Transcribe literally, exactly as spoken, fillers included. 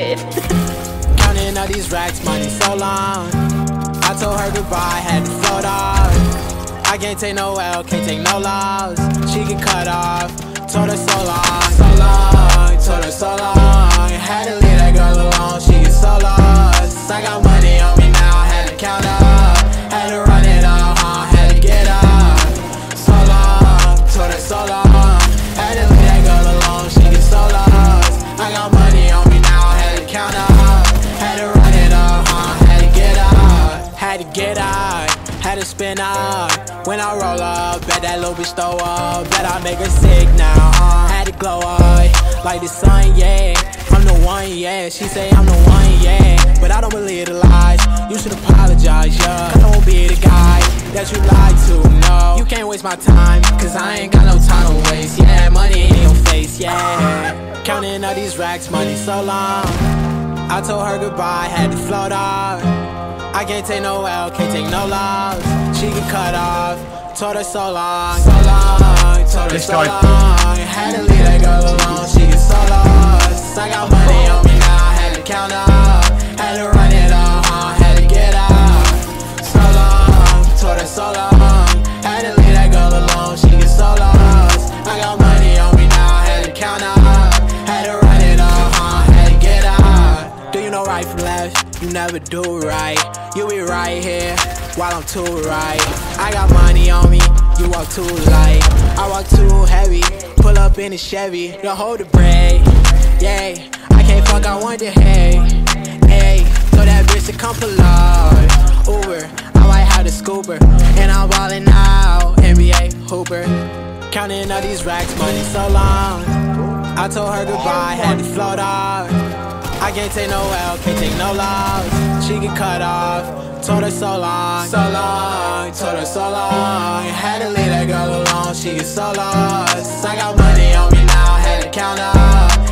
excited. Counting all these racks, money so long. I told her goodbye, had to float off. I can't take no L, can't take no loss. She get cut off, told her so long, so long, told her so long. Had to leave that girl alone, she get so lost. I got money on me now, had to count up. Had to run it up, huh, had to get up. So long, told her so long. Had to leave that girl alone, she get so lost. I got money on me now, had to count up. Had to run it up, huh, had to get up. Had to get out, had to spin up. When I roll up, bet that little bitch throw up. Bet I make her sick now, huh? Had to glow up, like the sun, yeah. I'm the one, yeah. She say I'm the one, yeah. But I don't believe the lies. You should apologize, yeah. I don't be the guy that you lied to, no. You can't waste my time, cause I ain't got no time to waste. Yeah, money in your face, yeah. Counting all these racks, money so long. I told her goodbye, had to float off. I can't take no L, can't take no loss. She get cut off, told her so long, so long, told her so long. Had to leave that girl alone, she get so lost. I got money on me now, had to count up. Had to run it up, huh, had to get up. So long, told her so long. Had to leave that girl alone, she get so lost. I got money on me now, had to count up. Had to run it up, huh, had to get up. Do you know right from left? You never do right. You be right here while I'm too right. I got money on me, you walk too light. I walk too heavy, pull up in a Chevy. Don't hold the brake, yeah. I can't fuck, I want the hay, hey. So that bitch to come pull up, Uber. I might have the scooper, and I'm ballin' out, N B A hooper. Counting all these racks, money so long. I told her goodbye, had to float off. I can't take no L, can't take no loss. She get cut off, told her so long, so long, told her so long. Had to leave that girl alone, she get so lost. I got money on me now, had to count up.